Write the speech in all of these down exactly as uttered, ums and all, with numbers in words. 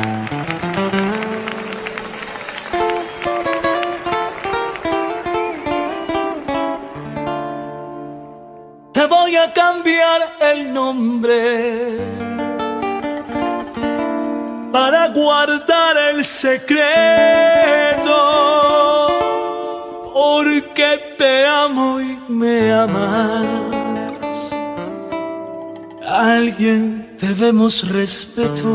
Te voy a cambiar el nombre para guardar el secreto, porque te amo y me amas. A alguien debemos respeto.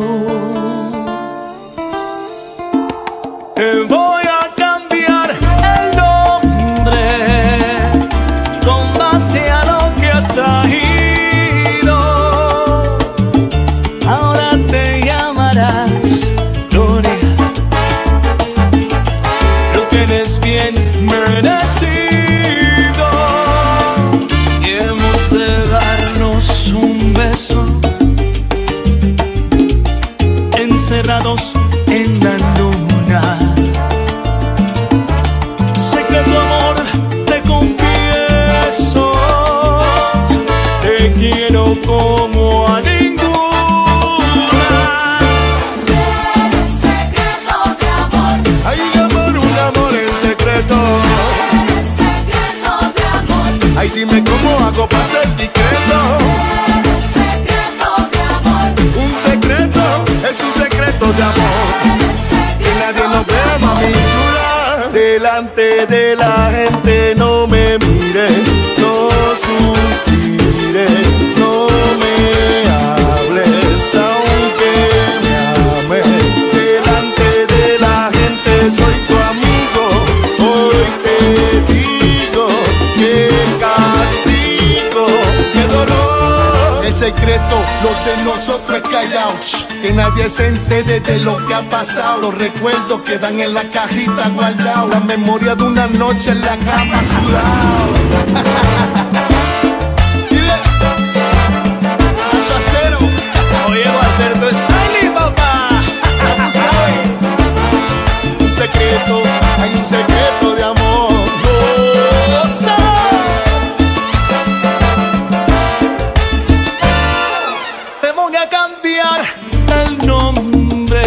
Te voy a cambiar el nombre con base a lo que has traído. Ahora te llamarás Gloria. Lo tienes bien merecido y hemos de darnos un beso encerrados en la luna. Secreto amor, te confieso, te quiero como a ninguna. Eres secreto de amor. Hay un amor, un amor en secreto. Eres secreto de amor. Ay, dime cómo hago para ser discreto. Eres secreto de amor. Un secreto es un secreto de amor. Que nadie nos vea, mami chula. Delante de la gente no me mire, no suspire, no me hables aunque me ames. Delante de la gente soy tu amigo. Hoy te digo que castigo, que dolor. El secreto, lo de nosotros es callado, que nadie se entere de lo que ha pasado. Los recuerdos quedan en la cajita guardados. La memoria de una noche en la cama sudado. Mucho acero. Oye, Alberto Stanley, papá. ¿Cómo sabes? Un secreto, hay un secreto de amor. Te voy a cambiar el nombre,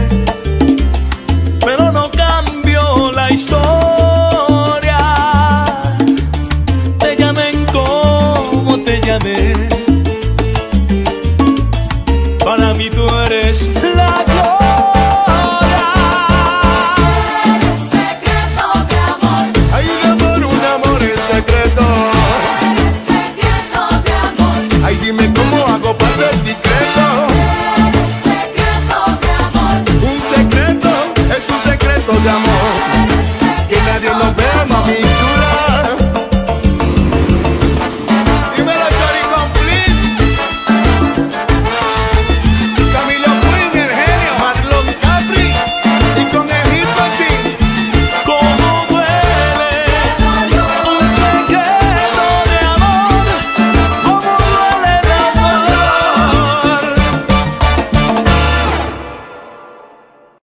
pero no cambio la historia. Te llamen como te llamé, para mí tú eres la gloria. Eres secreto de amor. Hay un amor, un amor en secreto. Eres secreto de amor. Ay, dime cómo hago para ser discreto. Eres secreto de amor. Un secreto es un secreto de amor. Que nadie nos vea, mami.